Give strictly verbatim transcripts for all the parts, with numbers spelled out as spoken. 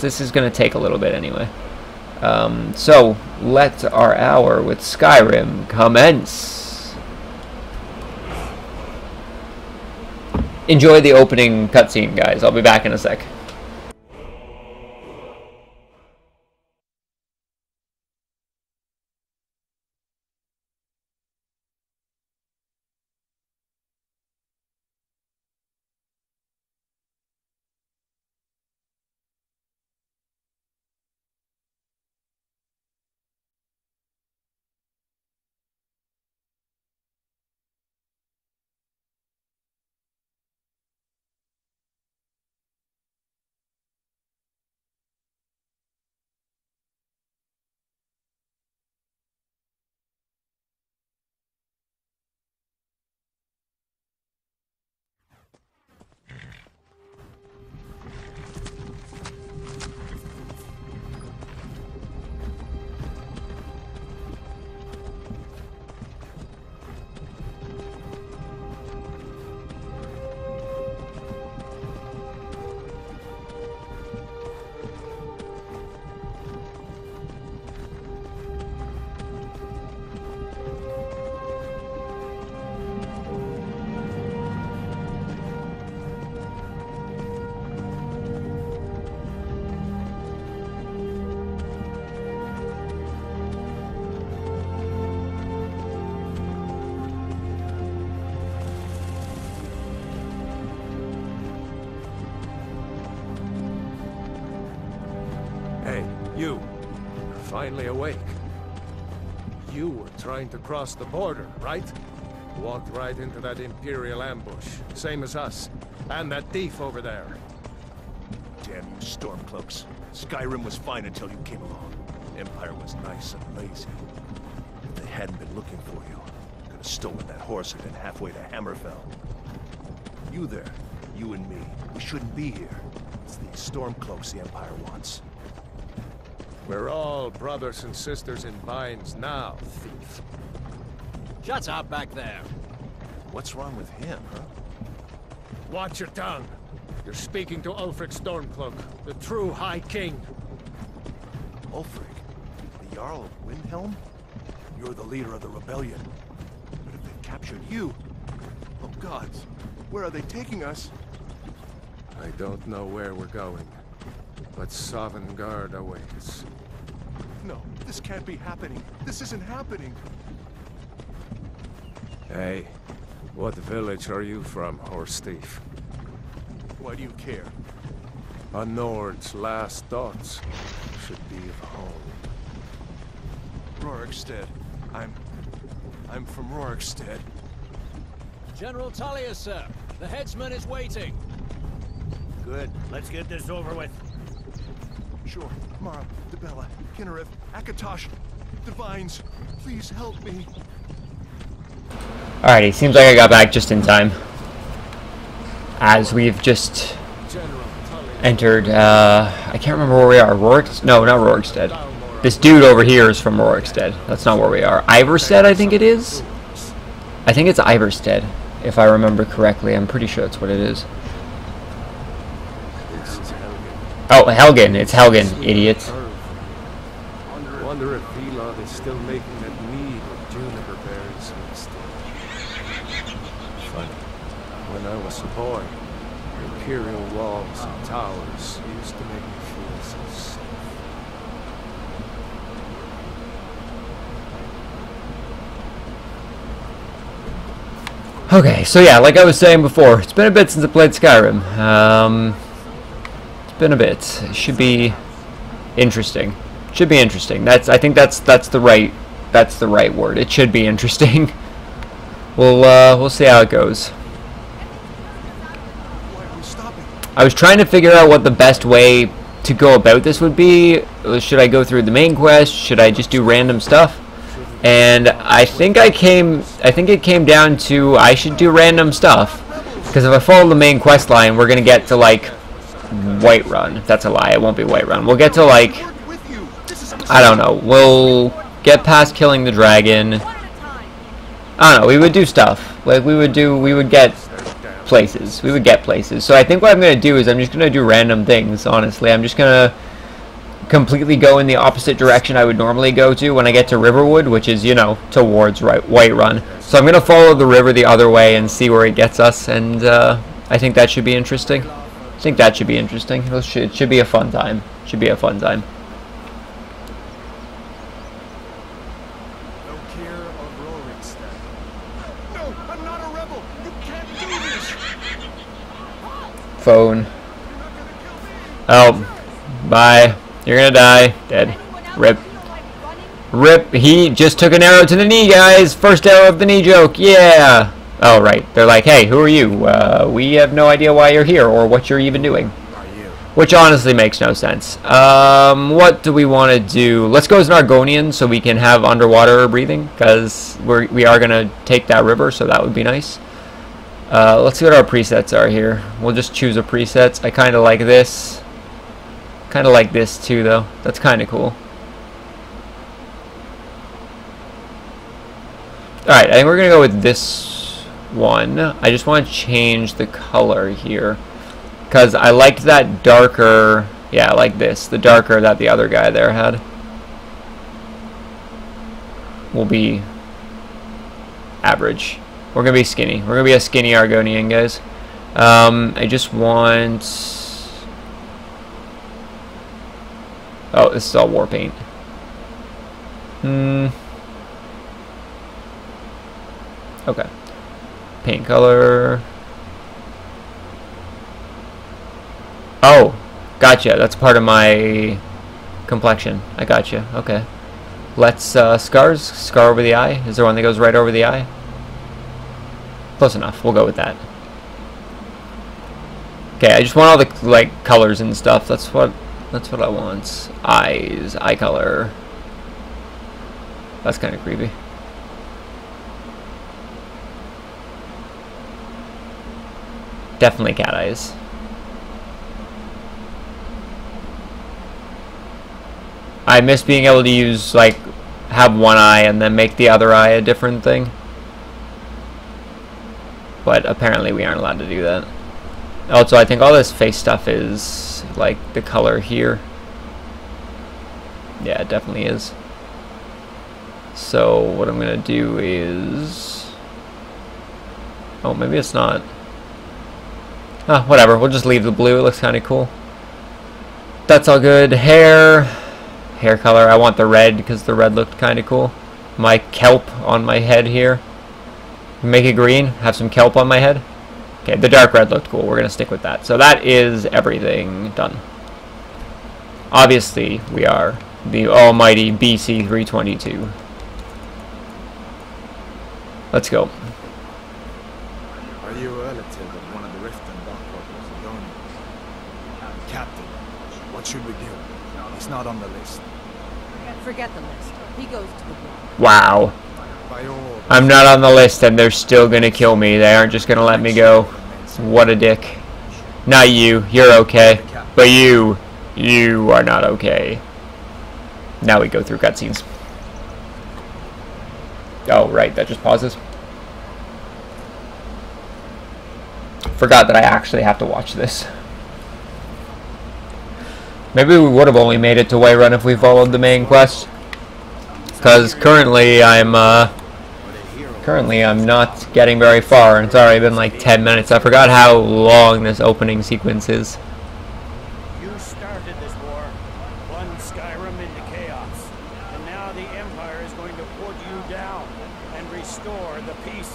this is going to take a little bit anyway. Um, so, let our hour with Skyrim commence. Enjoy the opening cutscene, guys. I'll be back in a sec. You, you're finally awake. You were trying to cross the border, right? Walked right into that Imperial ambush, same as us. And that thief over there. Damn you, Stormcloaks. Skyrim was fine until you came along. Empire was nice and lazy. If they hadn't been looking for you, could have stolen that horse and been halfway to Hammerfell. You there, you and me, we shouldn't be here. It's these Stormcloaks the Empire wants. We're all brothers and sisters in binds now, thief. Shut up back there. What's wrong with him, huh? Watch your tongue. You're speaking to Ulfric Stormcloak, the true High King. Ulfric? The Jarl of Windhelm? You're the leader of the rebellion. But if they've captured you... Oh gods, where are they taking us? I don't know where we're going, but Sovngarde awaits. No, this can't be happening. This isn't happening. Hey, what village are you from, horse thief? Why do you care? A Nord's last thoughts should be of home. Rorikstead. I'm... I'm from Rorikstead. General Tullius, sir. The headsman is waiting. Good. Let's get this over with. Sure. Mara, Dibella, Kynareth, Akatosh, Divines, please help me. Alrighty, seems like I got back just in time. As we've just entered, uh, I can't remember where we are. Rorikstead? No, not Rorikstead. This dude over here is from Rorikstead. That's not where we are. Ivarstead, I think it is? I think it's Ivarstead, if I remember correctly. I'm pretty sure that's what it is. Oh, Helgen. It's Helgen, idiot. Wonder if Vilod is still making that mead with juniper berries instead. Funny. When I was a boy, Imperial walls and towers used to make me feel so safe. Okay, so yeah, like I was saying before, it's been a bit since I played Skyrim. Um, it's been a bit. It should be interesting. Should be interesting. That's I think that's that's the right that's the right word. It should be interesting. We'll uh, we'll see how it goes. I was trying to figure out what the best way to go about this would be. Should I go through the main quest? Should I just do random stuff? And I think I came I think it came down to I should do random stuff, because if I follow the main quest line, we're gonna get to like Whiterun. That's a lie. It won't be Whiterun. We'll get to like I don't know. We'll get past killing the dragon. I don't know. We would do stuff. Like we would do. We would get places. We would get places. So I think what I'm gonna do is I'm just gonna do random things. Honestly, I'm just gonna completely go in the opposite direction I would normally go to when I get to Riverwood, which is, you know, towards right Whiterun. So I'm going to follow the river the other way and see where it gets us, and uh, I think that should be interesting. I think that should be interesting. It should, it should be a fun time. Should be a fun time. No care of Rorikstead. No, I'm not a rebel. You can't do this. Phone. Oh, bye. You're gonna die. Dead. Rip. Rip. He just took an arrow to the knee, guys. First arrow of the knee joke. Yeah. Oh, right. They're like, hey, who are you? Uh, we have no idea why you're here or what you're even doing. Which honestly makes no sense. Um, what do we want to do? Let's go as an Argonian so we can have underwater breathing, because we're, we are going to take that river, so that would be nice. Uh, let's see what our presets are here. We'll just choose a preset. I kind of like this. Kind of like this too, though. That's kind of cool. Alright, I think we're going to go with this one. I just want to change the color here, because I liked that darker, yeah, like this, the darker that the other guy there had. Will be average. We're going to be skinny. We're going to be a skinny Argonian, guys. Um, I just want... Oh, this is all war paint. Hmm. Okay. Paint color... Oh, gotcha. That's part of my complexion. I gotcha. Okay. Let's, uh, scars. Scar over the eye. Is there one that goes right over the eye? Close enough. We'll go with that. Okay, I just want all the, like, colors and stuff. That's what, that's what I want. Eyes. Eye color. That's kind of creepy. Definitely cat eyes. I miss being able to use, like, have one eye and then make the other eye a different thing. But apparently we aren't allowed to do that. Also, I think all this face stuff is, like, the color here. Yeah, it definitely is. So, what I'm going to do is... Oh, maybe it's not. Ah, whatever. We'll just leave the blue. It looks kind of cool. That's all good. Hair... Hair color, I want the red because the red looked kind of cool. My kelp on my head here. Make it green, have some kelp on my head. Okay, the dark red looked cool. We're going to stick with that. So that is everything done. Obviously, we are the almighty B C three twenty-two. Let's go. Are you a relative of one of the Riften Dockworkers of Donia? Captain, what should we do? He's not on the list. Forget the list. He goes to the ground. Wow. By all, I'm not on the list and they're still going to kill me. They aren't just going to let me go. What a dick. Not you. You're okay. But you, you are not okay. Now we go through cutscenes. Oh, right. That just pauses. Forgot that I actually have to watch this. Maybe we would have only made it to Whiterun if we followed the main quest. Because currently I'm, uh... Currently I'm not getting very far. It's already been like ten minutes. I forgot how long this opening sequence is. You started this war, plunged Skyrim into chaos, and now the Empire is going to put you down and restore the peace.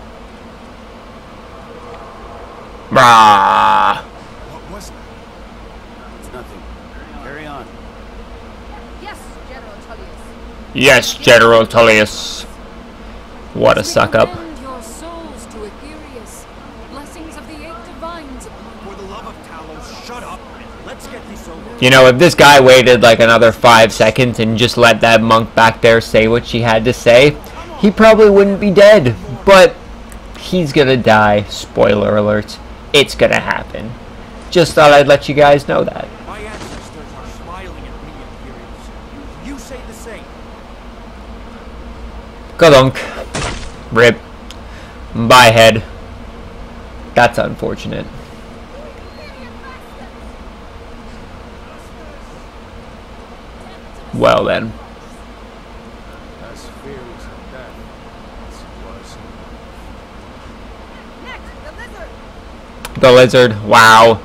Brah! what was that? It's nothing. Carry on. Yes, General Tullius. Yes, General Tullius. What a suck up. Commend your souls to Aetherius. Blessings of the eight divines upon you. For the love of Talos, shut up. Let's get this over. You know, if this guy waited like another five seconds and just let that monk back there say what she had to say, he probably wouldn't be dead. But he's gonna die. Spoiler alert. It's gonna happen. Just thought I'd let you guys know that. My ancestors are smiling at me, Aetherius. You say the same. Gadunk. Rip. Bye, head. That's Well then. As fearless of death as he was. Next, the lizard. The lizard. Wow.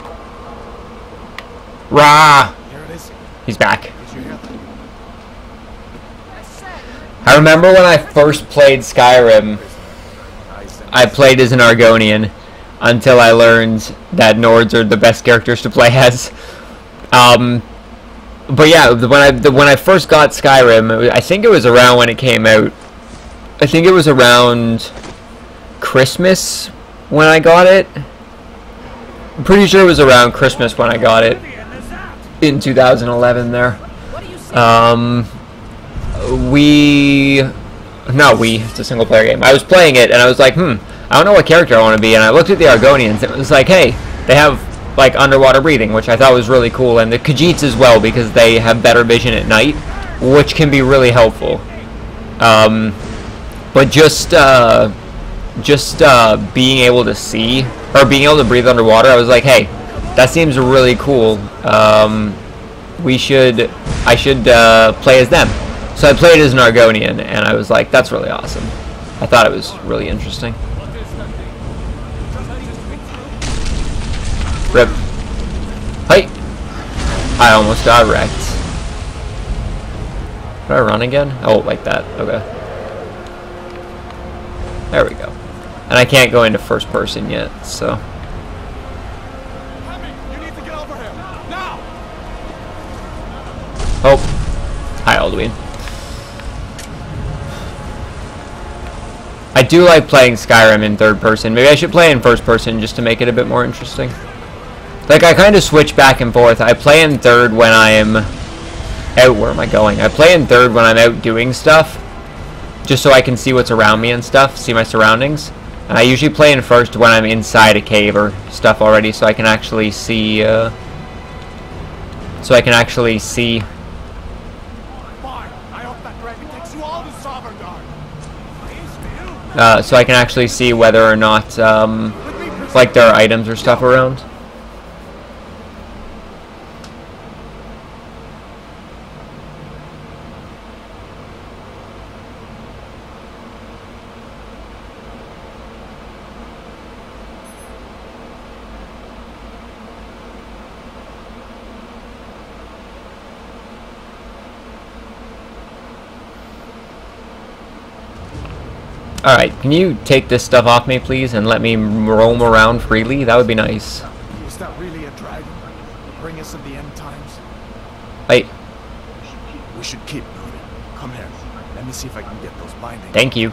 Rah! Here it is. He's back. Did you hear that? I said. I remember when I first played Skyrim, Nice and I played as an Argonian until I learned that Nords are the best characters to play as. Um, but yeah, the- when I the, when I first got Skyrim, it was- I think it was around when it came out. I think it was around Christmas when I got it. I'm pretty sure it was around Christmas when I got it in two thousand eleven there. What do you say? Um, we, no, we, it's a single player game. I was playing it and I was like, hmm, I don't know what character I want to be. And I looked at the Argonians and it was like, hey, they have like underwater breathing, which I thought was really cool. And the Khajiits as well, because they have better vision at night, which can be really helpful. Um, but just, uh, just, uh, being able to see, or being able to breathe underwater, I was like, hey, that seems really cool. Um, we should, I should, uh, play as them. So I played as an Argonian, and I was like, that's really awesome. I thought it was really interesting. Rip. Hey! I almost got wrecked. Did I run again? Oh, like that. Okay. There we go. And I can't go into first person yet, so... You need to get over here. Now! Oh. Hi, Alduin. I do like playing Skyrim in third person. Maybe I should play in first person just to make it a bit more interesting. Like, I kind of switch back and forth. I play in third when I am out. Where am I going? I play in third when I'm out doing stuff, just so I can see what's around me and stuff, see my surroundings. And I usually play in first when I'm inside a cave or stuff already, so I can actually see, uh, so I can actually see. Fine. I hope that dragon takes you all to Sovngarde. Uh, so I can actually see whether or not, um, like, there are items or stuff around. Alright, can you take this stuff off me, please, and let me roam around freely? That would be nice. Is that really a dragon? Bring us of the end times? Hey, We should keep moving. Come here. Let me see if I can get those bindings. thank you.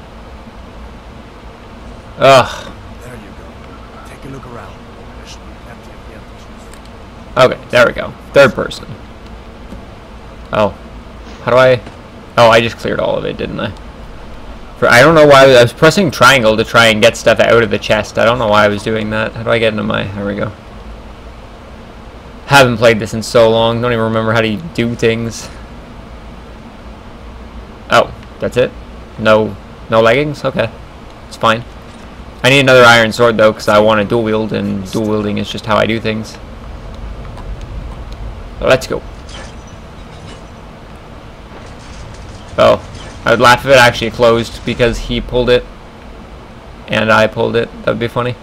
Ugh. There you go. Take a look around. There should be plenty of the entrances. Okay, there we go. Third person. Oh. How do I... Oh, I just cleared all of it, didn't I? For, I don't know why... I was pressing triangle to try and get stuff out of the chest. I don't know why I was doing that. How do I get into my... There we go. Haven't played this in so long. Don't even remember how to do things. Oh, that's it? No... No leggings? Okay. It's fine. I need another iron sword, though, because I want to dual wield, and dual wielding is just how I do things. So let's go. Oh, I would laugh if it actually closed because he pulled it and I pulled it. That would be funny.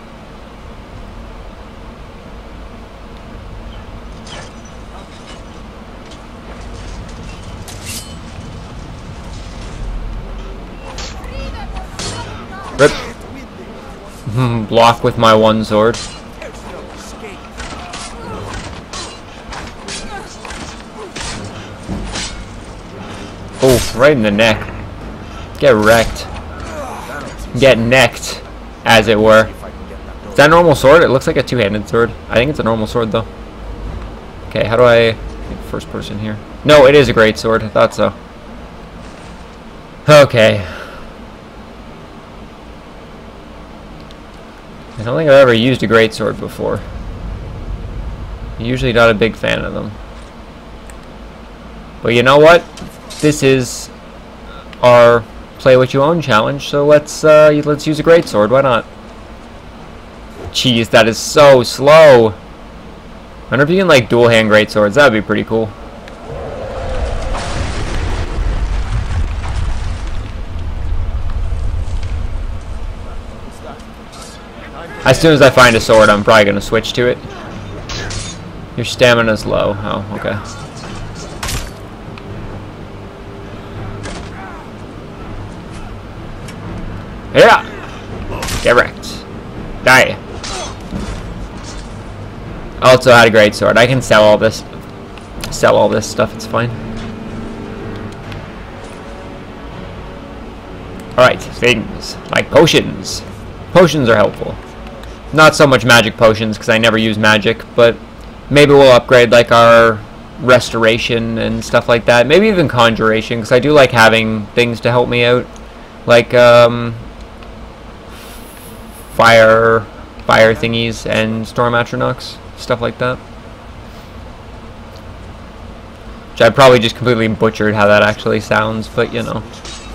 Rip. Block with my one sword. Oh, right in the neck. Get wrecked. Get necked, as it were. Is that a normal sword? It looks like a two-handed sword. I think it's a normal sword, though. Okay, how do I... First person here. No, it is a great sword. I thought so. Okay. I don't think I've ever used a great sword before. I'm usually not a big fan of them. But you know what? This is our play what you own challenge, so let's uh, let's use a greatsword. Why not? Jeez, that is so slow. I wonder if you can like dual hand greatswords. That would be pretty cool. As soon as I find a sword, I'm probably gonna switch to it. Your stamina's low. Oh, okay. Yeah! Get wrecked. Die. Also had a great sword. I can sell all this. Sell all this stuff, it's fine. Alright, things. Like potions. Potions are helpful. Not so much magic potions, because I never use magic, but maybe we'll upgrade like our restoration and stuff like that. Maybe even conjuration, because I do like having things to help me out. Like, um... Fire... Fire thingies and Storm Atronachs. Stuff like that. Which I probably just completely butchered how that actually sounds, but you know.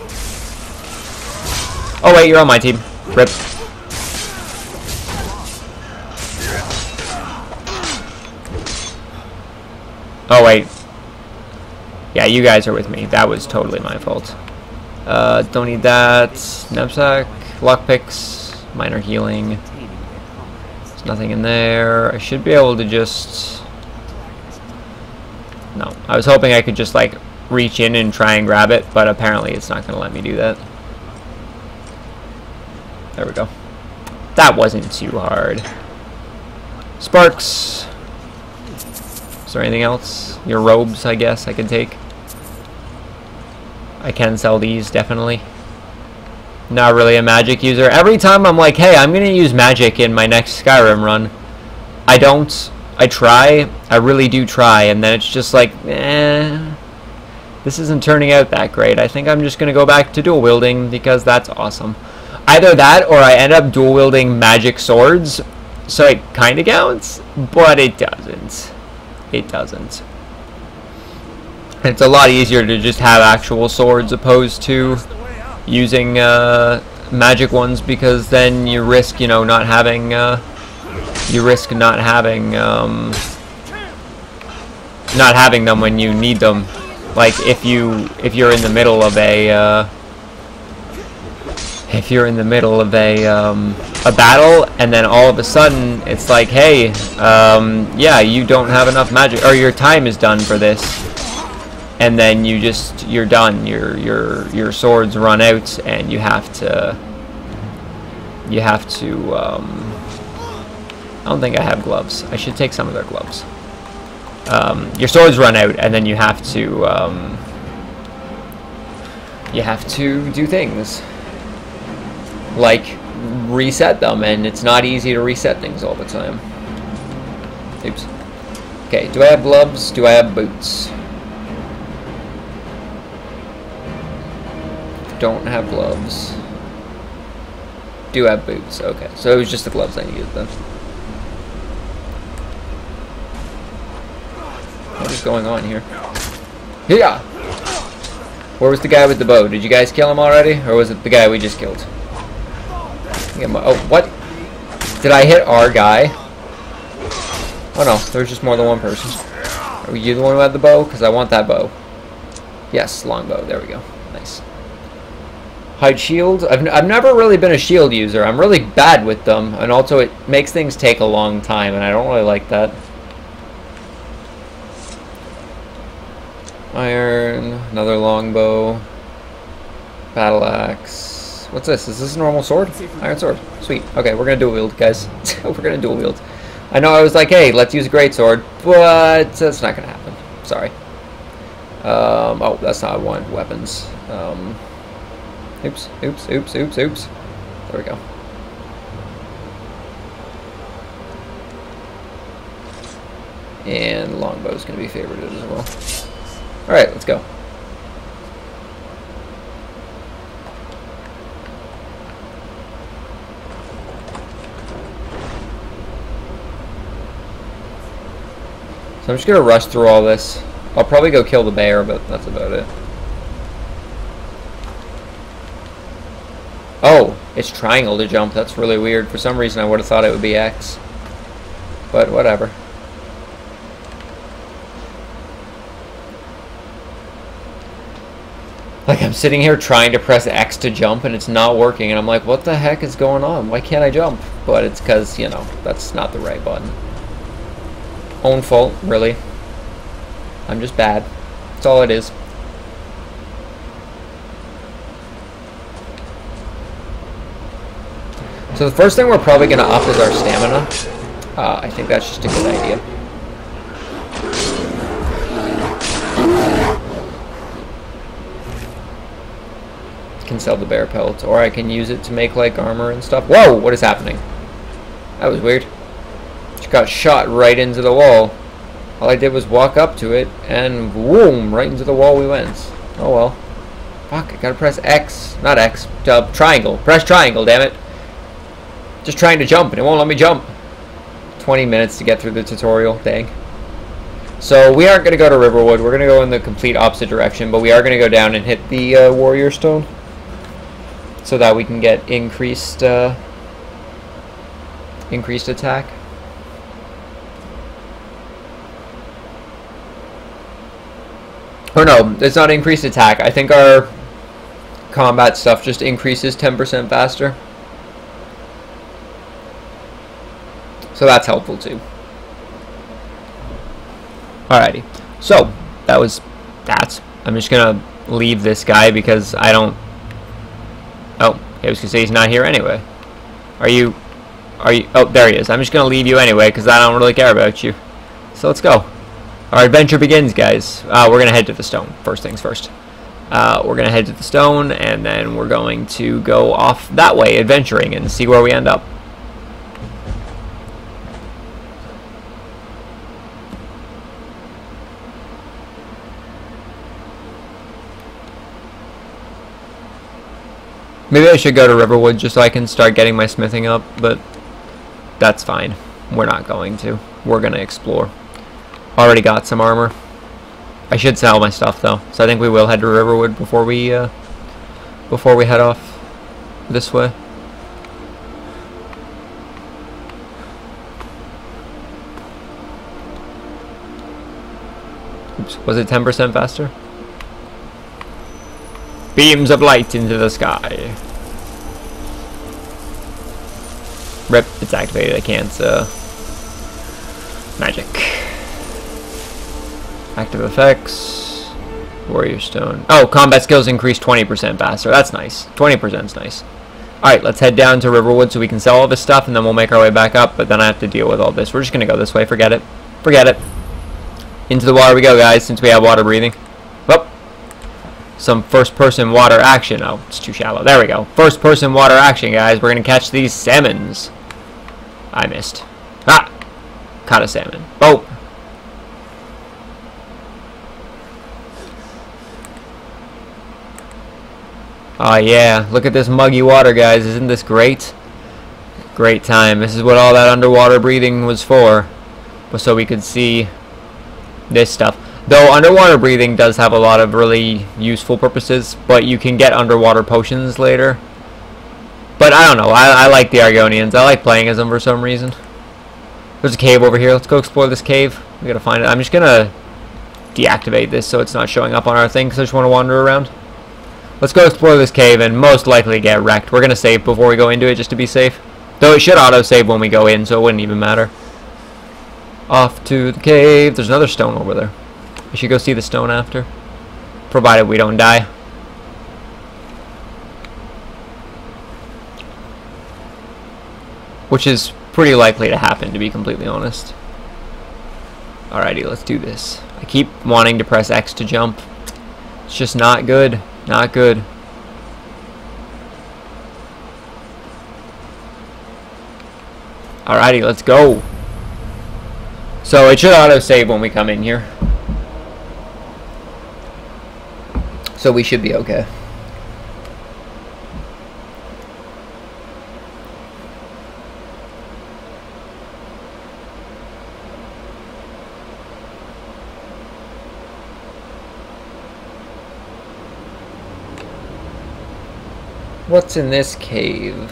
Oh wait, you're on my team. Rip. Oh wait. Yeah, you guys are with me. That was totally my fault. Uh, don't need that. Knapsack, lockpicks, minor healing. There's nothing in there. I should be able to just... No. I was hoping I could just like reach in and try and grab it, but apparently it's not going to let me do that. There we go. That wasn't too hard. Sparks. Is there anything else? Your robes, I guess, I can take. I can sell these, definitely. Not really a magic user. Every time I'm like, hey, I'm going to use magic in my next Skyrim run, I don't. I try. I really do try. And then it's just like, eh, this isn't turning out that great. I think I'm just going to go back to dual wielding because that's awesome. Either that or I end up dual wielding magic swords. So it kind of counts, but it doesn't. It doesn't. It's a lot easier to just have actual swords opposed to using uh, magic ones, because then you risk, you know, not having, uh, you risk not having, um, not having them when you need them. Like if you, if you're in the middle of a, uh, if you're in the middle of a, um, a battle, and then all of a sudden it's like, hey, um, yeah, you don't have enough magic, or your time is done for this. And then you just, you're done. Your your your swords run out, and you have to. You have to. Um, I don't think I have gloves. I should take some of their gloves. Um, your swords run out, and then you have to. Um, you have to do things like reset them, and it's not easy to reset things all the time. Oops. Okay. Do I have gloves? Do I have boots? Don't have gloves. Do have boots. Okay, so it was just the gloves I needed then. What is going on here? Yeah. Where was the guy with the bow? Did you guys kill him already, or was it the guy we just killed? Oh, what? Did I hit our guy? Oh no, there's just more than one person. Are you the one who had the bow? Because I want that bow. Yes, longbow. There we go. Nice. Hide shield. I've, I've never really been a shield user. I'm really bad with them, and also it makes things take a long time, and I don't really like that. Iron, another longbow, battle axe. What's this? Is this a normal sword? Iron sword. Sweet. Okay, we're gonna dual wield, guys. We're gonna dual wield. I know I was like, hey, let's use a great sword, but that's not gonna happen. Sorry. Um, oh, that's not one. Weapons. Um... Oops, oops, oops, oops, oops. There we go. And longbow's going to be favorited as well. Alright, let's go. So I'm just going to rush through all this. I'll probably go kill the bear, but that's about it. Oh, it's triangle to jump. That's really weird. For some reason I would have thought it would be X. But whatever. Like, I'm sitting here trying to press X to jump and it's not working, and I'm like, what the heck is going on? Why can't I jump? but it's because, you know, that's not the right button. Own fault, really. I'm just bad. That's all it is. So the first thing we're probably going to up is our stamina. Uh, I think that's just a good idea. Can sell the bear pelts, or I can use it to make like armor and stuff. Whoa, what is happening? That was weird. Just got shot right into the wall. All I did was walk up to it, and boom, right into the wall we went. Oh well. Fuck, I gotta press X, not X, uh, triangle. Press triangle, damn it. Just trying to jump, and it won't let me jump. twenty minutes to get through the tutorial, dang. So we aren't gonna go to Riverwood. We're gonna go in the complete opposite direction, but we are gonna go down and hit the uh, Warrior Stone, so that we can get increased uh, increased attack. Or no, it's not increased attack. I think our combat stuff just increases ten percent faster. So that's helpful too. Alrighty. So that was that. I'm just gonna leave this guy because I don't. Oh, I was gonna say he's not here anyway. Are you? Are you? Oh, there he is. I'm just gonna leave you anyway because I don't really care about you. So let's go. Our adventure begins, guys. Uh, we're gonna head to the stone. First things first. Uh, we're gonna head to the stone, and then we're going to go off that way, adventuring, and see where we end up. Maybe I should go to Riverwood just so I can start getting my smithing up, but that's fine. We're not going to. We're going to explore. Already got some armor. I should sell my stuff though, so I think we will head to Riverwood before we uh, before we head off this way. Oops, was it ten percent faster? Beams of light into the sky. Rip, it's activated. I can't, uh... magic. Active effects. Warrior Stone. Oh, combat skills increase twenty percent faster. That's nice. twenty percent is nice. Alright, let's head down to Riverwood so we can sell all this stuff, and then we'll make our way back up, but then I have to deal with all this. We're just gonna go this way. Forget it. Forget it. Into the water we go, guys, since we have water breathing. Whoop. Some first-person water action. Oh, it's too shallow. There we go. First-person water action, guys. We're going to catch these salmons. I missed. Ah! Caught a salmon. Oh! Oh, yeah. Look at this muggy water, guys. Isn't this great? Great time. This is what all that underwater breathing was for. So we could see this stuff. Though underwater breathing does have a lot of really useful purposes, but you can get underwater potions later. But I don't know, I, I like the Argonians. I like playing as them for some reason. There's a cave over here. Let's go explore this cave. We gotta find it. I'm just gonna deactivate this so it's not showing up on our thing because I just want to wander around. Let's go explore this cave and most likely get wrecked. We're gonna save before we go into it just to be safe. Though it should auto-save when we go in, so it wouldn't even matter. Off to the cave. There's another stone over there. We should go see the stone after, provided we don't die. Which is pretty likely to happen, to be completely honest. Alrighty, let's do this. I keep wanting to press X to jump. It's just not good. Not good. Alrighty, let's go. So it should auto-save when we come in here. So we should be okay. What's in this cave?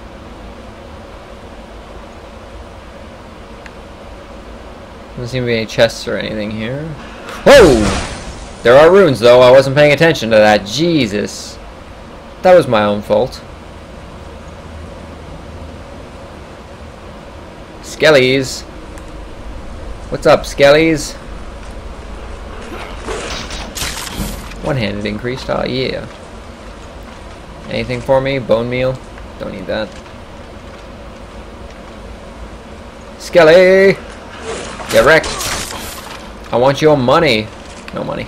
Doesn't seem to be any chests or anything here. Whoa! There are runes, though. I wasn't paying attention to that. Jesus. That was my own fault. Skellies. What's up, Skellies? One-handed increased. Oh, yeah. Anything for me? Bone meal? Don't need that. Skelly! Get wrecked. I want your money. No money.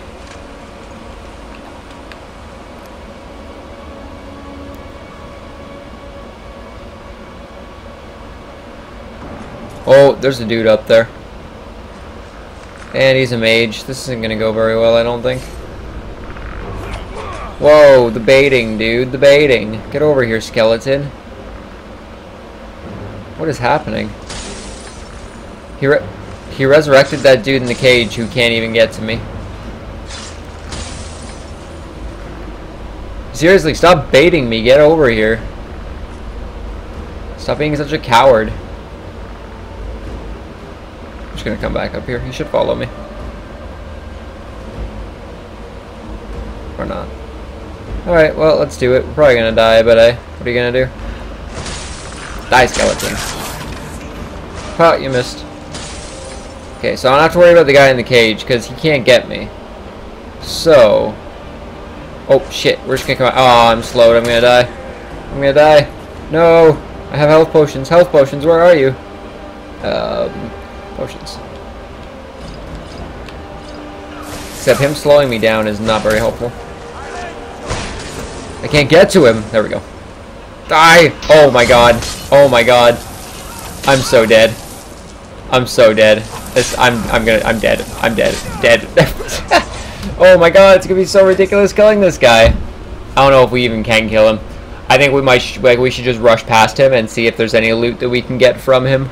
Oh, there's a dude up there. And he's a mage. This isn't gonna go very well, I don't think. Whoa, the baiting, dude. The baiting. Get over here, skeleton. What is happening? He, re he resurrected that dude in the cage who can't even get to me. Seriously, stop baiting me. Get over here. Stop being such a coward. I'm just gonna come back up here. He should follow me. Or not. Alright, well, let's do it. We're probably gonna die, but I... What are you gonna do? Die, skeleton. Oh, you missed. Okay, so I don't have to worry about the guy in the cage, because he can't get me. So... Oh, shit. We're just gonna come out. Oh, I'm slowed. I'm gonna die. I'm gonna die. No! I have health potions. Health potions, where are you? Um... Potions. Except him slowing me down is not very helpful. I can't get to him. There we go. Die! Oh my god. Oh my god. I'm so dead. I'm so dead. This I'm I'm gonna I'm dead. I'm dead. Dead. Oh my god, it's gonna be so ridiculous killing this guy. I don't know if we even can kill him. I think we might sh like we should just rush past him and see if there's any loot that we can get from him.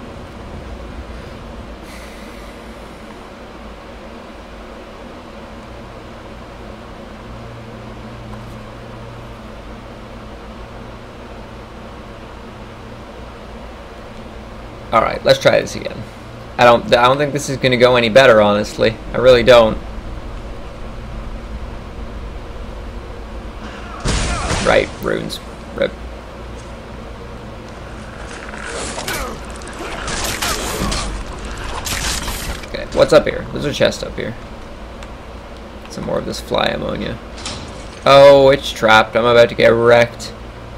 Alright, let's try this again. I don't I don't think this is gonna go any better, honestly. I really don't. Right, runes. Rip. Okay, what's up here? There's a chest up here. Some more of this fly ammonia. Oh, it's trapped. I'm about to get wrecked.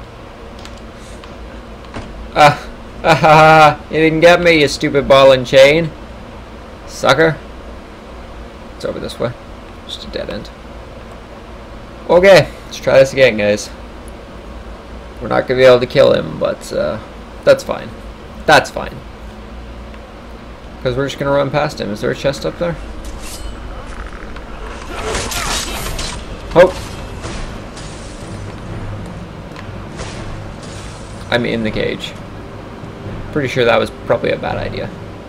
Ah. Ah, you didn't get me, you stupid ball and chain. Sucker. It's over this way. Just a dead end. Okay, let's try this again, guys. We're not going to be able to kill him, but uh, that's fine. That's fine. Because we're just going to run past him. Is there a chest up there? Oh! I'm in the cage. Pretty sure that was probably a bad idea.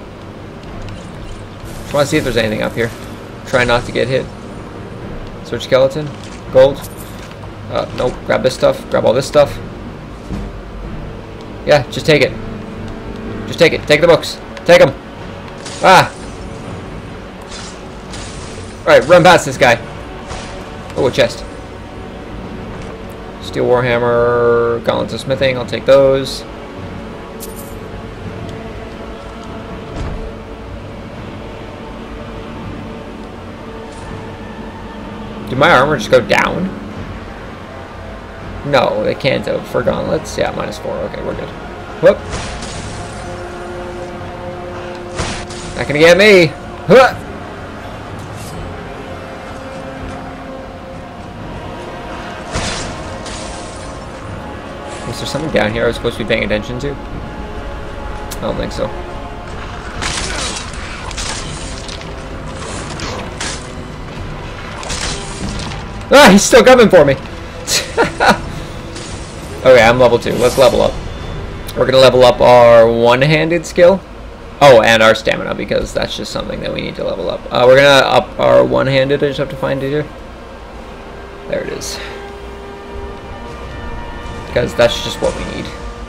Just want to see if there's anything up here. Try not to get hit. Search skeleton. Gold. Uh, nope. Grab this stuff. Grab all this stuff. Yeah, just take it. Just take it. Take the books. Take them. Ah! Alright, run past this guy. Oh, a chest. Steel Warhammer. Gauntlets of Smithing. I'll take those. Did my armor just go down? No, it can't have. For gauntlets, yeah, minus four. Okay, we're good. Whoop. Not gonna get me. Whoop. Was there something down here I was supposed to be paying attention to? I don't think so. Ah, he's still coming for me. Okay, I'm level two. Let's level up. We're gonna level up our one-handed skill. Oh, and our stamina, because that's just something that we need to level up. Uh, we're gonna up our one-handed. I just have to find it here. There it is. Because that's just what we need.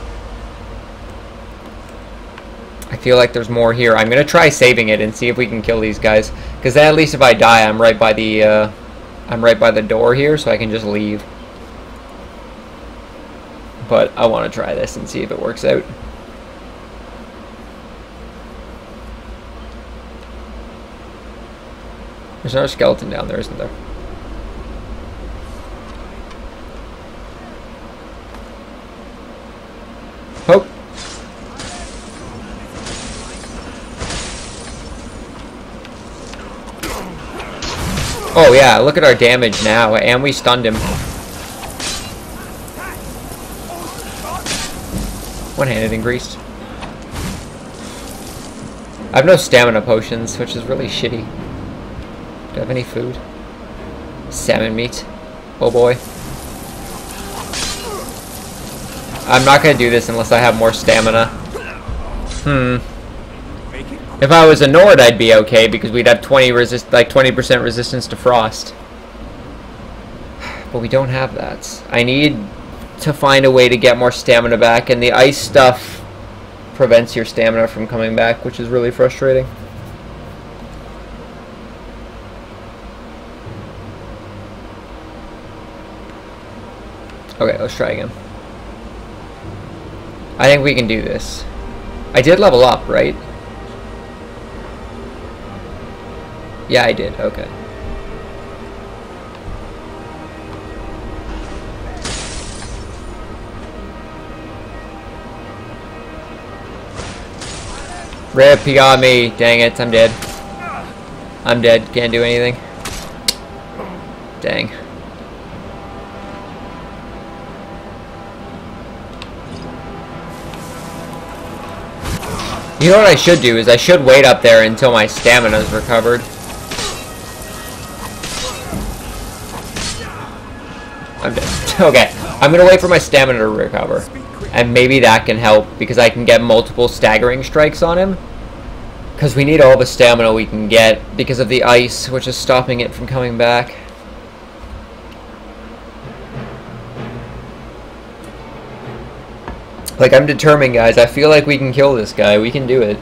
I feel like there's more here. I'm gonna try saving it and see if we can kill these guys. Because then at least if I die, I'm right by the... Uh, I'm right by the door here, so I can just leave. But I want to try this and see if it works out. There's another skeleton down there, isn't there? Hope. Oh yeah, look at our damage now, and we stunned him. One-handed and greased. I have no stamina potions, which is really shitty. Do I have any food? Salmon meat. Oh boy. I'm not gonna do this unless I have more stamina. Hmm. If I was a Nord, I'd be okay because we'd have twenty resist, like twenty percent resistance to frost. But we don't have that. I need to find a way to get more stamina back, and the ice stuff prevents your stamina from coming back, which is really frustrating. Okay, let's try again. I think we can do this. I did level up, right? Yeah, I did. Okay. Rip, he got me. Dang it, I'm dead. I'm dead. Can't do anything. Dang. You know what I should do is I should wait up there until my stamina's recovered. I'm dead. Okay, I'm gonna wait for my stamina to recover. And maybe that can help because I can get multiple staggering strikes on him. Because we need all the stamina we can get because of the ice, which is stopping it from coming back. Like, I'm determined, guys. I feel like we can kill this guy. We can do it.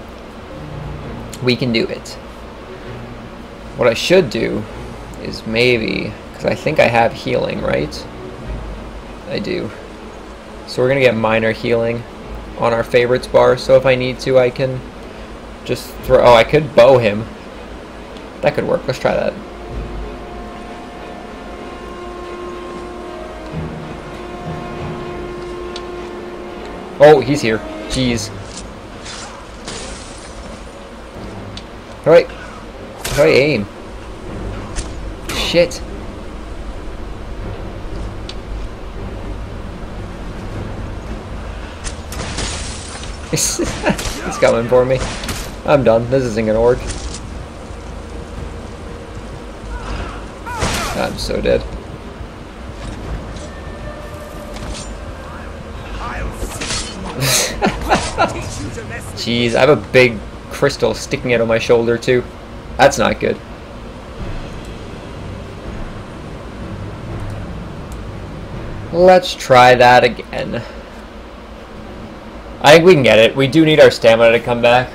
We can do it. What I should do is maybe... Because I think I have healing, right? I do. So we're going to get minor healing on our favorites bar. So if I need to, I can just throw... Oh, I could bow him. That could work. Let's try that. Oh, he's here. Jeez. How do I... How do I aim? Shit. He's coming for me. I'm done. This isn't gonna work. I'm so dead. Jeez, I have a big crystal sticking out of my shoulder too. That's not good. Let's try that again. I think we can get it. We do need our stamina to come back.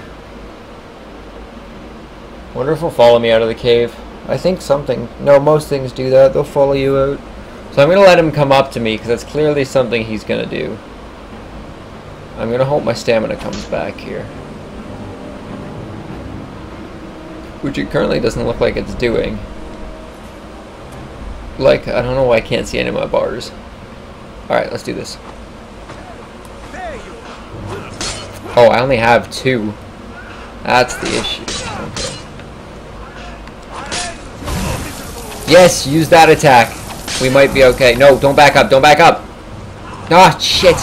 Wonder if he'll follow me out of the cave. I think something... No, most things do that. They'll follow you out. So I'm going to let him come up to me because that's clearly something he's going to do. I'm going to hope my stamina comes back here. Which it currently doesn't look like it's doing. Like, I don't know why I can't see any of my bars. Alright, let's do this. Oh, I only have two. That's the issue. Okay. Yes, use that attack. We might be okay. No, don't back up. Don't back up. Ah, shit.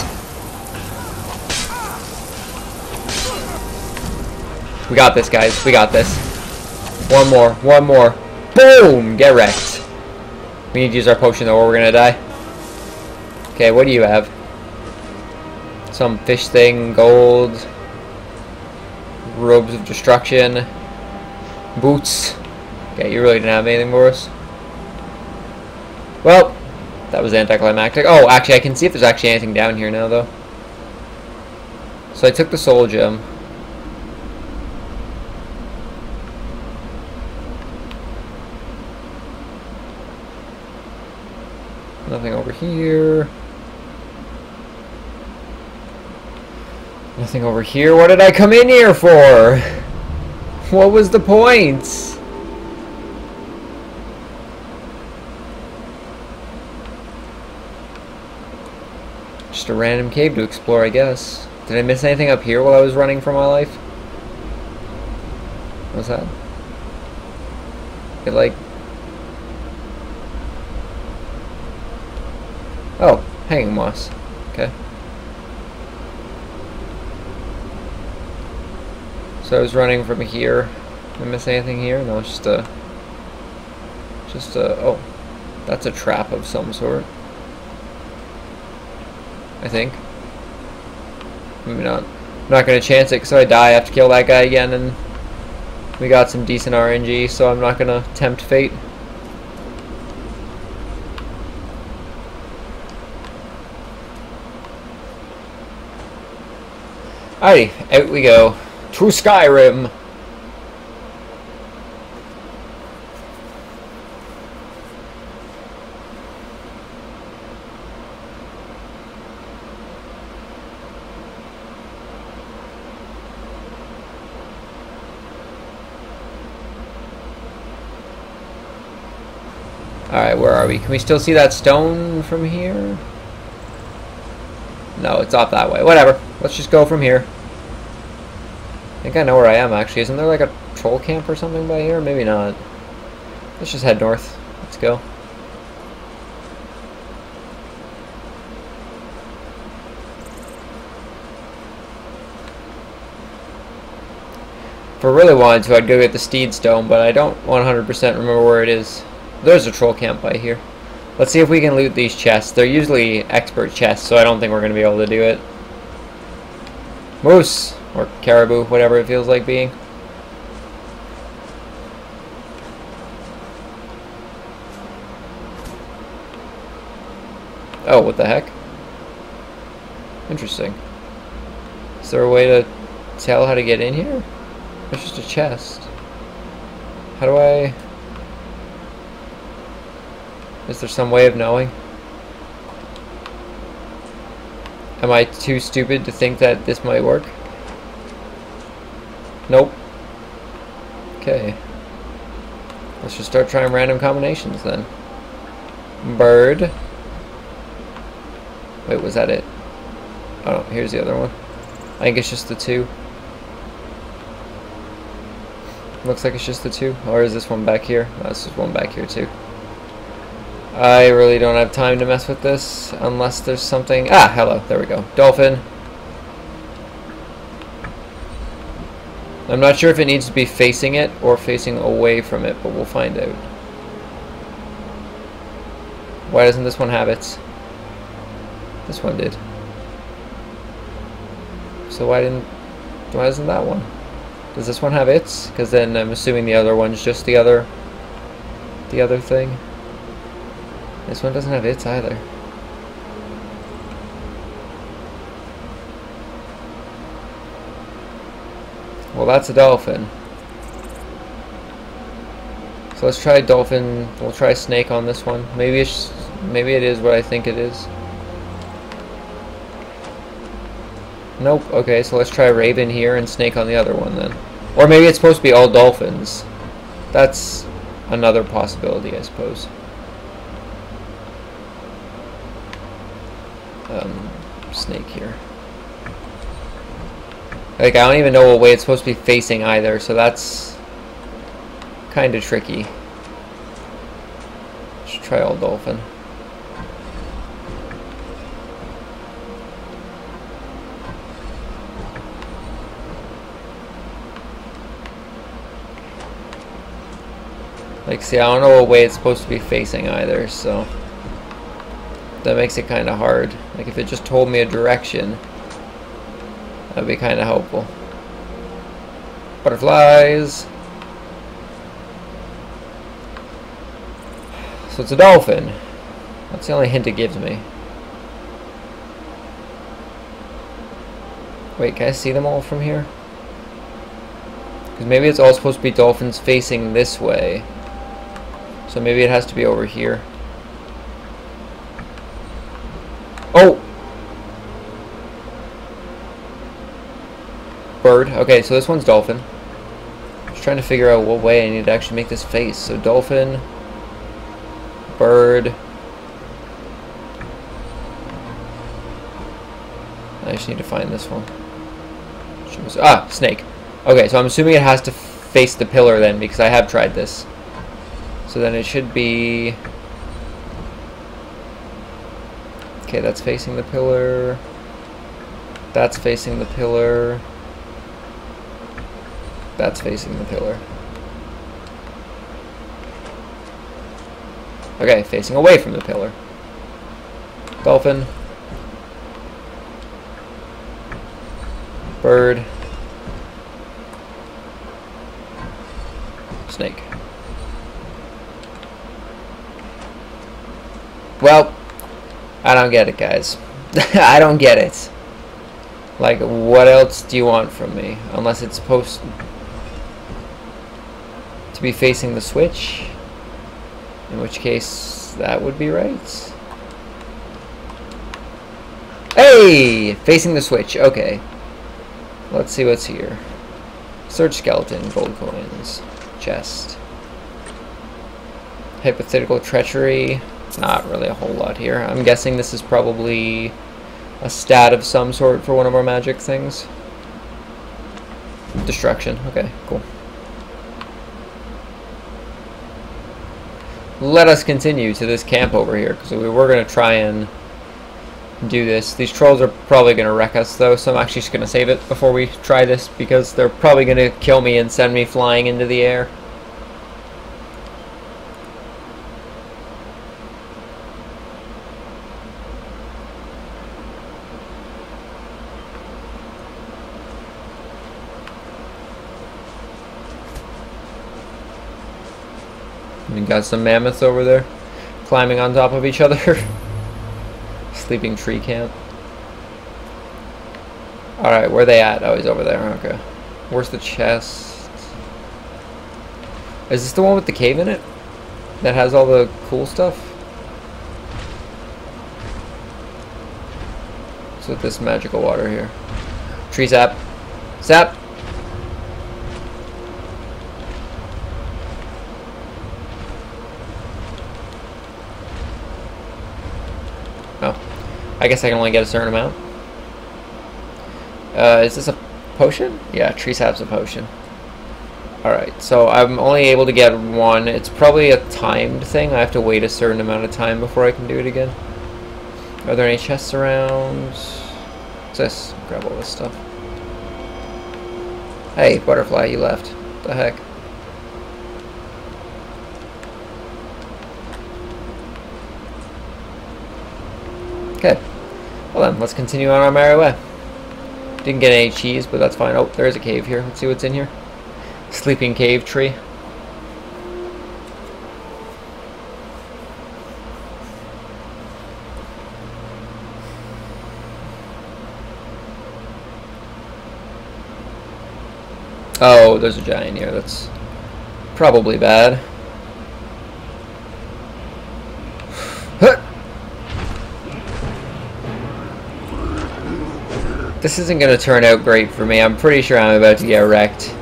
We got this, guys. We got this. One more. One more. Boom! Get wrecked. We need to use our potion, though, or we're gonna die. Okay, what do you have? Some fish thing, gold, robes of destruction, boots. Okay, you really didn't have anything for us. Well, that was anticlimactic. Oh, actually, I can see if there's actually anything down here now, though. So I took the soul gem. Nothing over here. Nothing over here. What did I come in here for? What was the point? Just a random cave to explore, I guess. Did I miss anything up here while I was running for my life? What's that? It like... Oh, hanging moss. Okay. So I was running from here. Did I miss anything here? No, it's just a... Just a... Oh. That's a trap of some sort. I think. Maybe not. I'm not gonna chance it, so I die. I have to kill that guy again, and we got some decent R N G, so I'm not gonna tempt fate. Alrighty, out we go to Skyrim. Alright, where are we? Can we still see that stone from here? No, it's off that way. Whatever. Let's just go from here. I think I know where I am, actually. Isn't there like a troll camp or something by here? Maybe not. Let's just head north. Let's go. If I really wanted to, I'd go get the Steed Stone, but I don't one hundred percent remember where it is. There's a troll camp by here. Let's see if we can loot these chests. They're usually expert chests, so I don't think we're going to be able to do it. Moose! Or caribou, whatever it feels like being. Oh, what the heck? Interesting. Is there a way to tell how to get in here? There's just a chest. How do I... Is there some way of knowing? Am I too stupid to think that this might work? Nope. Okay. Let's just start trying random combinations then. Bird. Wait, was that it? Oh, no, here's the other one. I think it's just the two. Looks like it's just the two. Or is this one back here? No, this is one back here too. I really don't have time to mess with this unless there's something... Ah, hello. There we go. Dolphin. I'm not sure if it needs to be facing it or facing away from it, but we'll find out. Why doesn't this one have it? This one did. So why didn't... Why isn't that one? Does this one have its? Because then I'm assuming the other one's just the other... The other thing. This one doesn't have its either. Well, that's a dolphin. So let's try dolphin. We'll try snake on this one. Maybe it's, maybe it is what I think it is. Nope. Okay, so let's try raven here and snake on the other one then. Or maybe it's supposed to be all dolphins. That's another possibility, I suppose. Um, snake here. Like, I don't even know what way it's supposed to be facing either, so that's kind of tricky. Let's try all dolphin. Like, see, I don't know what way it's supposed to be facing either, so that makes it kind of hard. Like, if it just told me a direction, that'd be kind of helpful. Butterflies. So it's a dolphin. That's the only hint it gives me. Wait, can I see them all from here? Because maybe it's all supposed to be dolphins facing this way. So maybe it has to be over here. Oh! Bird. Okay, so this one's dolphin. I'm just trying to figure out what way I need to actually make this face. So dolphin, bird. I just need to find this one. Ah, snake. Okay, so I'm assuming it has to face the pillar then, because I have tried this. So then it should be... Okay, that's facing the pillar. That's facing the pillar. That's facing the pillar. Okay, facing away from the pillar. Dolphin. Bird. Snake. Well, I don't get it, guys. I don't get it. Like, what else do you want from me? Unless it's supposed to be facing the switch. In which case, that would be right. Hey! Facing the switch. Okay. Let's see what's here. Search skeleton, gold coins, chest. Hypothetical treachery. Not really a whole lot here. I'm guessing this is probably a stat of some sort for one of our magic things. Destruction. Okay, cool. Let us continue to this camp over here, because we were going to try and do this. These trolls are probably going to wreck us, though, so I'm actually just going to save it before we try this, because they're probably going to kill me and send me flying into the air. We got some mammoths over there climbing on top of each other. Sleeping tree camp. Alright, where are they at? Oh, he's over there. Okay. Where's the chest? Is this the one with the cave in it? That has all the cool stuff? What's with this magical water here? Tree sap. Sap! I guess I can only get a certain amount. Uh, is this a potion? Yeah, tree sap's a potion. Alright, so I'm only able to get one. It's probably a timed thing. I have to wait a certain amount of time before I can do it again. Are there any chests around? What's this? Grab all this stuff. Hey, butterfly, you left. What the heck? Okay. Well then, let's continue on our merry way. Didn't get any cheese, but that's fine. Oh, there is a cave here. Let's see what's in here. Sleeping cave tree. Oh, there's a giant here. That's probably bad. This isn't going to turn out great for me. I'm pretty sure I'm about to get wrecked.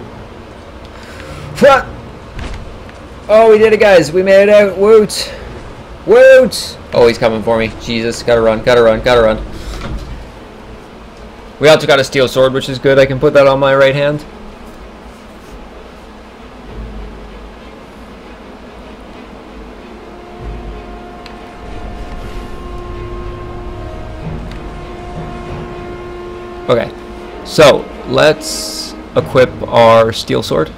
Oh, we did it, guys. We made it out. Woot. Woot. Oh, he's coming for me. Jesus. Gotta run. Gotta run. Gotta run. We also got a steel sword, which is good. I can put that on my right hand. Okay, so let's equip our steel sword.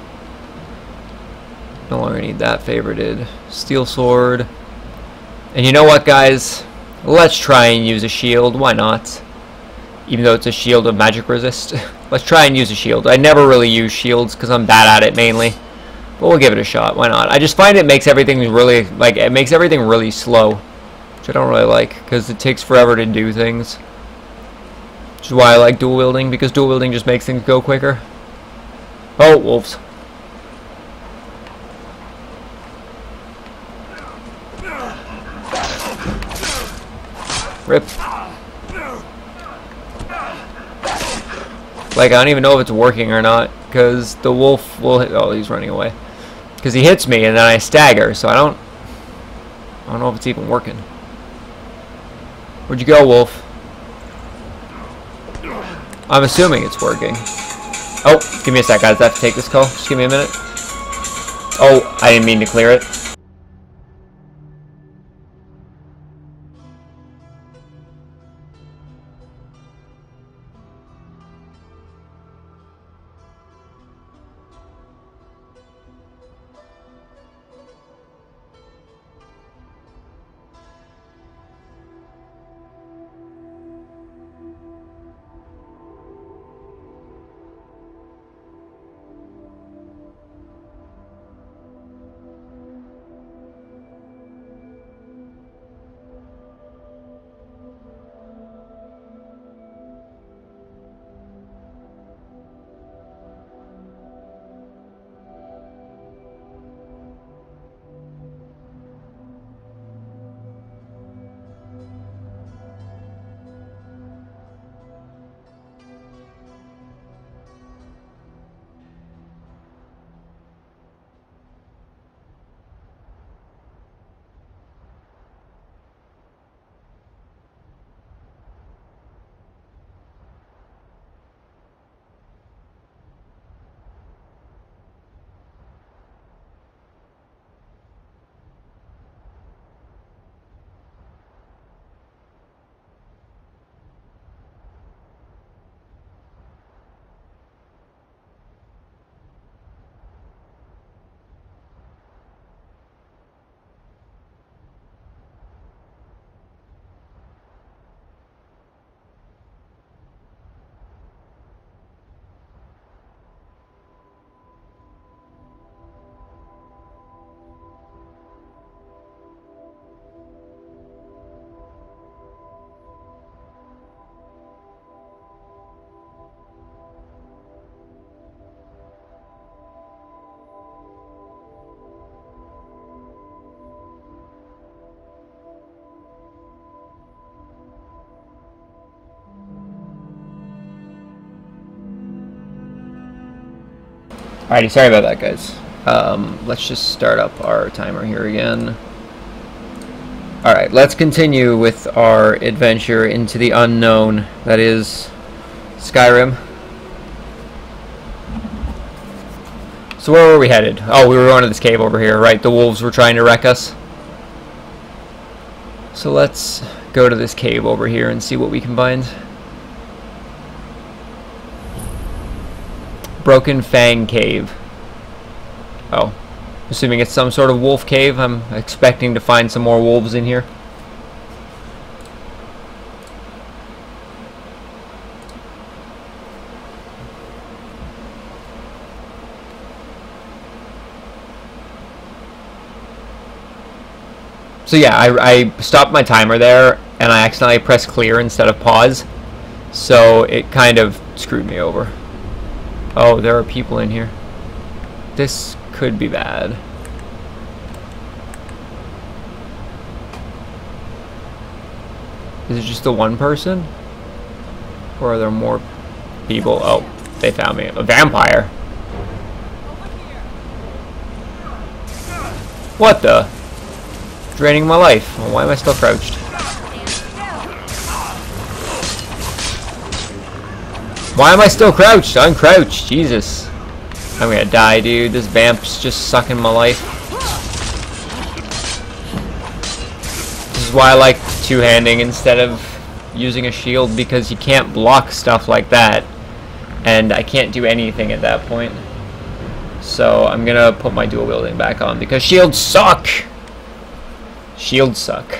No longer need that favorited. Steel sword. And you know what, guys? Let's try and use a shield. Why not? Even though it's a shield of magic resist. Let's try and use a shield. I never really use shields because I'm bad at it mainly. But we'll give it a shot. Why not? I just find it makes everything really, like, it makes everything really slow. Which I don't really like because it takes forever to do things. Which is why I like dual wielding, because dual wielding just makes things go quicker. Oh, wolves. Rip. Like, I don't even know if it's working or not, because the wolf will hit. Oh, he's running away. Because he hits me and then I stagger, so I don't. I don't know if it's even working. Where'd you go, wolf? I'm assuming it's working. Oh, give me a sec, guys. I have to take this call. Just give me a minute. Oh, I didn't mean to clear it. Alrighty, sorry about that, guys. Um, let's just start up our timer here again. Alright, let's continue with our adventure into the unknown, that is Skyrim. So where were we headed? Oh, we were going to this cave over here, right? The wolves were trying to wreck us. So let's go to this cave over here and see what we can find. Broken Fang Cave. Oh, assuming it's some sort of wolf cave. I'm expecting to find some more wolves in here. So yeah, I, I stopped my timer there, and I accidentally pressed clear instead of pause. So it kind of screwed me over. Oh, there are people in here. This could be bad. Is it just the one person? Or are there more people? Oh, they found me. A vampire. What the? Draining my life. Well, why am I still crouched? Why am I still crouched? Uncrouched. Jesus. I'm gonna die, dude. This vamp's just sucking my life. This is why I like two-handing instead of using a shield, because you can't block stuff like that. And I can't do anything at that point. So I'm gonna put my dual wielding back on, because shields suck! Shields suck.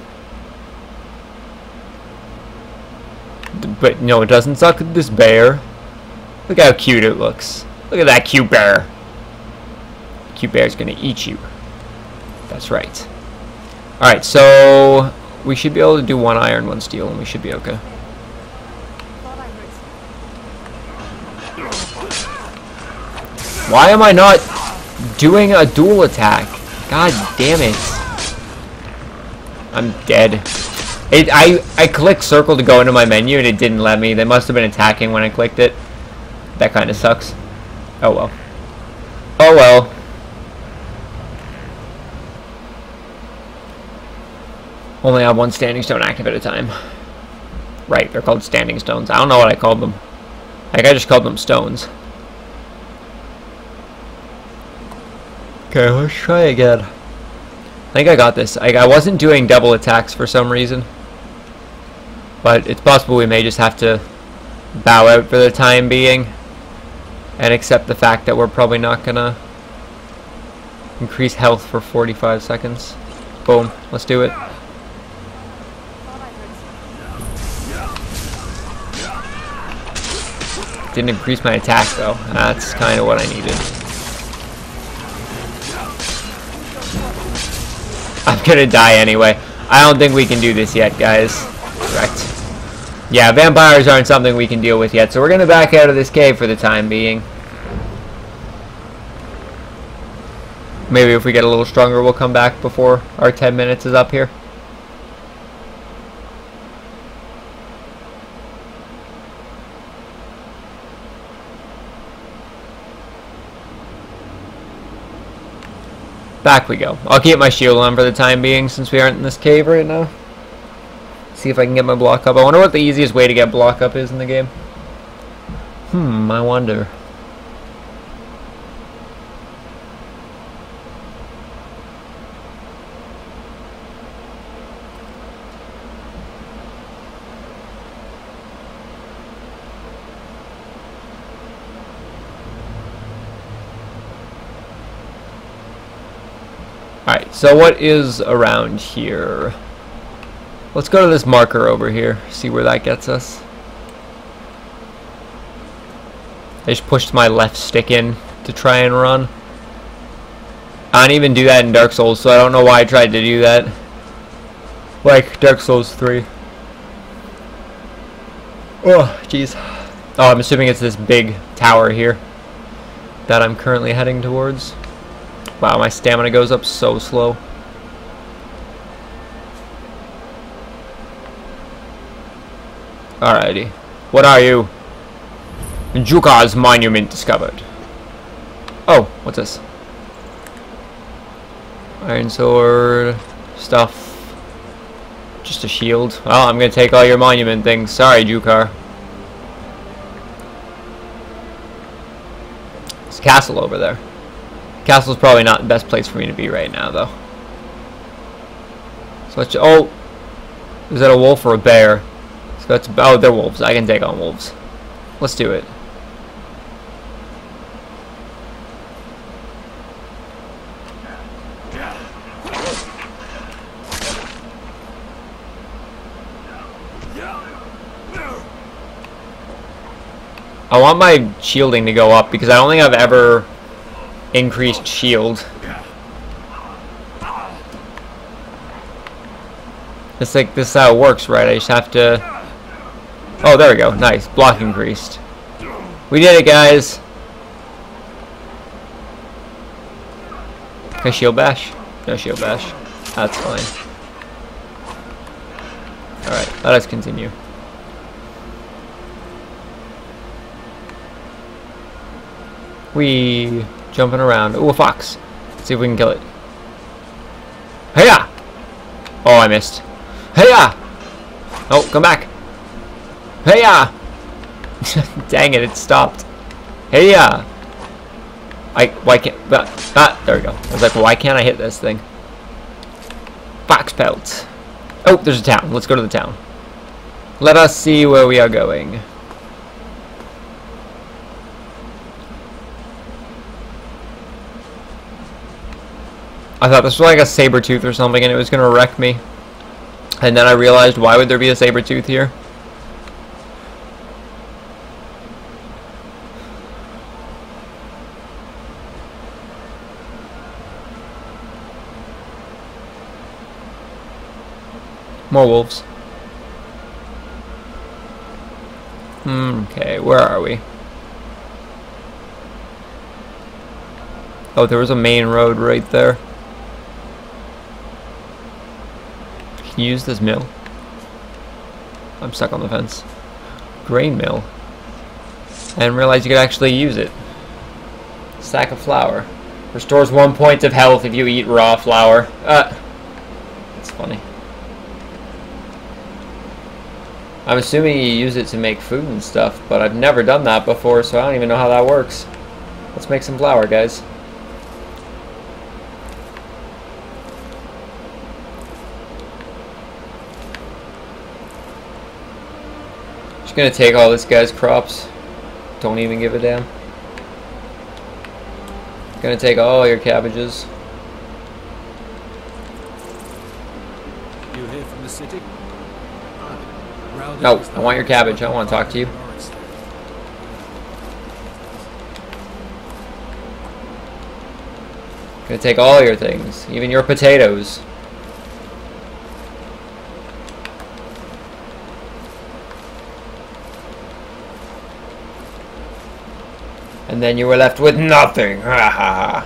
But no, it doesn't suck at this bear. Look how cute it looks. Look at that cute bear. Cute bear's gonna eat you. That's right. Alright, so we should be able to do one iron, one steel, and we should be okay. Why am I not doing a dual attack? God damn it. I'm dead. It, I, I clicked circle to go into my menu and it didn't let me. They must have been attacking when I clicked it. That kind of sucks. Oh well. Oh well. Only have one standing stone active at a time. Right, they're called standing stones. I don't know what I called them. Like, I just called them stones. Okay, let's try again. I think I got this. I, I wasn't doing double attacks for some reason. But it's possible we may just have to bow out for the time being. And accept the fact that we're probably not gonna increase health for forty-five seconds. Boom. Let's do it. Didn't increase my attack though. That's kind of what I needed. I'm gonna die anyway. I don't think we can do this yet, guys. Correct. Yeah, vampires aren't something we can deal with yet, so we're gonna back out of this cave for the time being. Maybe if we get a little stronger, we'll come back before our ten minutes is up here. Back we go. I'll keep my shield on for the time being since we aren't in this cave right now. See if I can get my block up. I wonder what the easiest way to get block up is in the game. Hmm, I wonder. Alright, so what is around here? Let's go to this marker over here, see where that gets us. I just pushed my left stick in to try and run. I don't even do that in Dark Souls, so I don't know why I tried to do that. Like Dark Souls three. Oh, jeez. Oh, I'm assuming it's this big tower here that I'm currently heading towards. Wow, my stamina goes up so slow. Alrighty. What are you? Jukar's monument discovered. Oh, what's this? Iron sword. Stuff. Just a shield. Well, I'm gonna take all your monument things. Sorry, Jukar. There's a castle over there. Castle's probably not the best place for me to be right now, though. So let's. Oh, is that a wolf or a bear? So that's. Oh, they're wolves. I can take on wolves. Let's do it. I want my shielding to go up because I don't think I've ever increased shield. It's like this is how it works, right? I just have to. Oh, there we go. Nice. Block increased. We did it, guys. Can I shield bash? No shield bash. That's fine. Alright, let us continue. We jumping around. Ooh, a fox. Let's see if we can kill it. Hey-ya! Oh, I missed. Hey-ya! Oh, come back. Hey-ya! Dang it, it stopped. Hey-ya! I, why can't, ah, ah, there we go. I was like, why can't I hit this thing? Fox pelt. Oh, there's a town. Let's go to the town. Let us see where we are going. I thought this was like a saber tooth or something and it was gonna wreck me. And then I realized, why would there be a saber tooth here? More wolves. Okay, where are we? Oh, there was a main road right there. Can you use this mill? I'm stuck on the fence. Grain mill. I didn't realize you could actually use it. Sack of flour. Restores one point of health if you eat raw flour. Uh, that's funny. I'm assuming you use it to make food and stuff, but I've never done that before, so I don't even know how that works. Let's make some flour, guys. Just gonna take all this guy's crops. Don't even give a damn. Gonna take all your cabbages. You here from the city? No, I want your cabbage. I don't want to talk to you. Gonna take all your things, even your potatoes. And then you were left with nothing. Ha ha ha.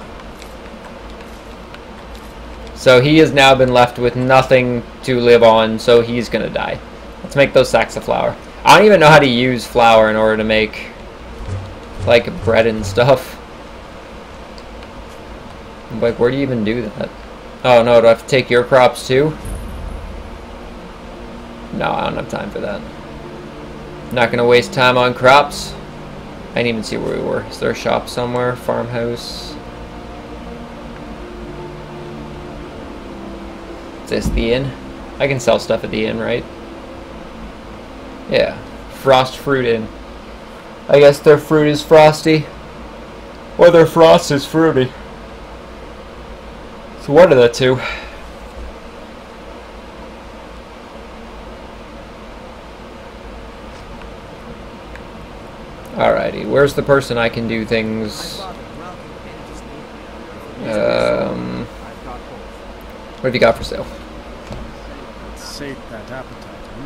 So he has now been left with nothing to live on, so he's gonna die. Let's make those sacks of flour. I don't even know how to use flour in order to make like bread and stuff. Like, where do you even do that? Oh no, do I have to take your crops too? No, I don't have time for that. Not gonna waste time on crops. I didn't even see where we were. Is there a shop somewhere? Farmhouse? Is this the inn? I can sell stuff at the inn, right? Yeah. Frost Fruit Inn. I guess their fruit is frosty. Or their frost is fruity. So one of the two. Alrighty, where's the person I can do things? Um, what have you got for sale? Sate that appetite, huh?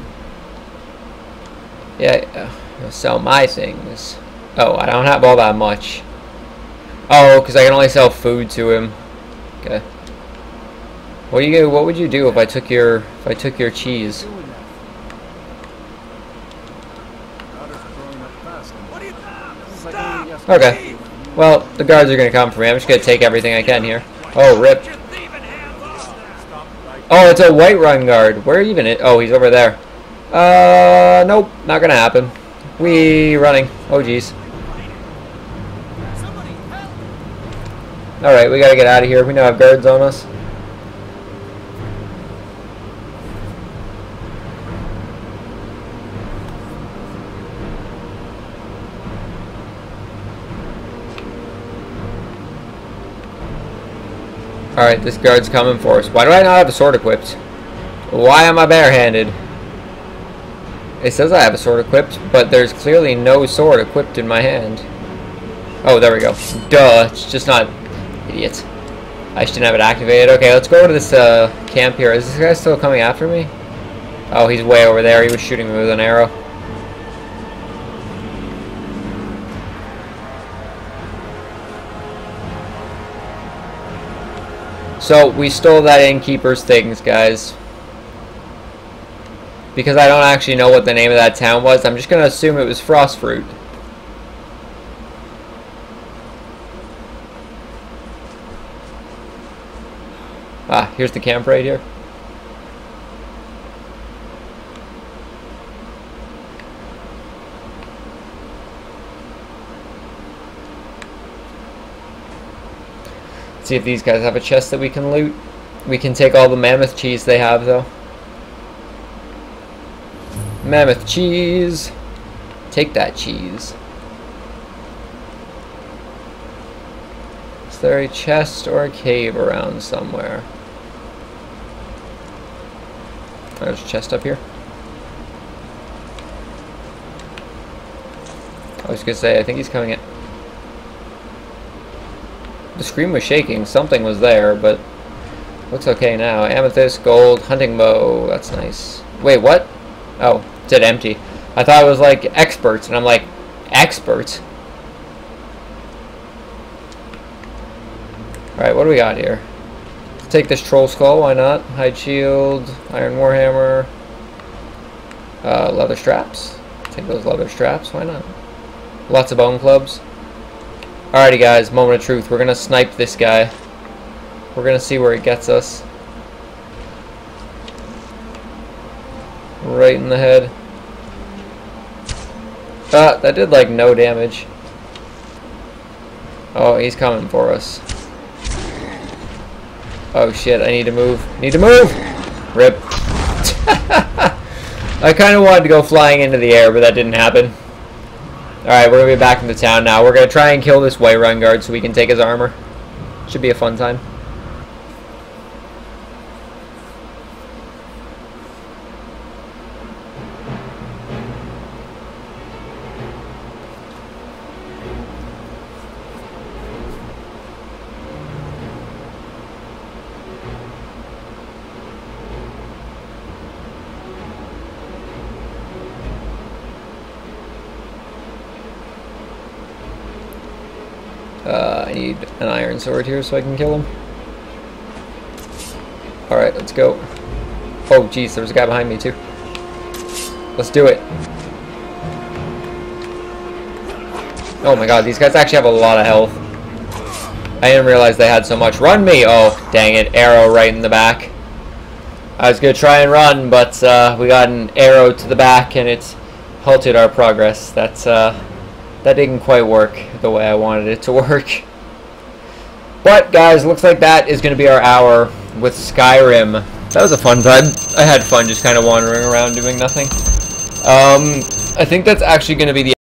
Yeah, yeah, I'll sell my things. Oh, I don't have all that much. Oh, because I can only sell food to him. Okay. What do you? What would you do if I took your if I took your cheese? Okay. Well, the guards are gonna come for me. I'm just gonna take everything I can here. Oh, rip. Oh, it's a Whiterun guard. Where even it? Oh, he's over there. Uh, nope, not gonna happen. We running. Oh, jeez. All right, we gotta get out of here. We now have guards on us. Alright, this guard's coming for us. Why do I not have a sword equipped? Why am I barehanded? It says I have a sword equipped, but there's clearly no sword equipped in my hand. Oh, there we go. Duh, it's just not... Idiot. I shouldn't have it activated. Okay, let's go to this uh, camp here. Is this guy still coming after me? Oh, he's way over there. He was shooting me with an arrow. So, we stole that innkeeper's things, guys. Because I don't actually know what the name of that town was, I'm just going to assume it was Frostfruit. Ah, here's the camp right here. See if these guys have a chest that we can loot. We can take all the mammoth cheese they have, though. Mammoth cheese. Take that cheese. Is there a chest or a cave around somewhere? There's a chest up here. I was gonna say, I think he's coming in. The screen was shaking. Something was there, but looks okay now. Amethyst, gold, hunting bow. That's nice. Wait, what? Oh, it said empty. I thought it was like experts, and I'm like, experts? Alright, what do we got here? Let's take this troll skull, why not? Hide shield, iron warhammer, uh, leather straps. Take those leather straps, why not? Lots of bone clubs. Alrighty guys, moment of truth. We're gonna snipe this guy. We're gonna see where he gets us. Right in the head. Uh, that did like no damage. Oh, he's coming for us. Oh shit, I need to move. Need to move! Rip. I kind of wanted to go flying into the air, but that didn't happen. Alright, we're going to be back in the town now. We're going to try and kill this Whiterun guard so we can take his armor. Should be a fun time. Uh, I need an iron sword here so I can kill him. Alright, let's go. Oh, jeez, there's a guy behind me, too. Let's do it. Oh my god, these guys actually have a lot of health. I didn't realize they had so much. Run me! Oh, dang it. Arrow right in the back. I was going to try and run, but uh, we got an arrow to the back and it's halted our progress. That's, uh... That didn't quite work the way I wanted it to work. But, guys, looks like that is going to be our hour with Skyrim. That was a fun time. I had fun just kind of wandering around doing nothing. Um, I think that's actually going to be the